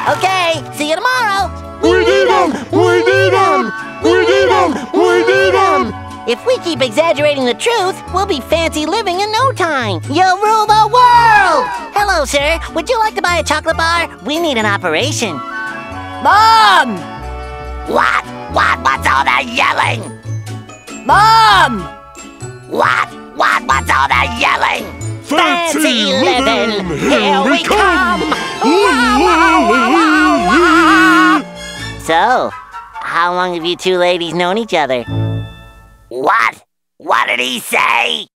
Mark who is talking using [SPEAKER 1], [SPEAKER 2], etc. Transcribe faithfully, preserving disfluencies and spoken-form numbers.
[SPEAKER 1] Okay, see you tomorrow.
[SPEAKER 2] We need them! We need them! We need them! We need them!
[SPEAKER 1] If we keep exaggerating the truth, we'll be fancy living in no time. You'll rule the world! Hello, sir. Would you like to buy a chocolate bar? We need an operation.
[SPEAKER 3] Mom!
[SPEAKER 1] What? What? What's all that yelling?
[SPEAKER 3] Mom!
[SPEAKER 1] What? What? What's all that yelling?
[SPEAKER 2] Fancy living,
[SPEAKER 1] here we come! So, how long have you two ladies known each other? What? What did he say?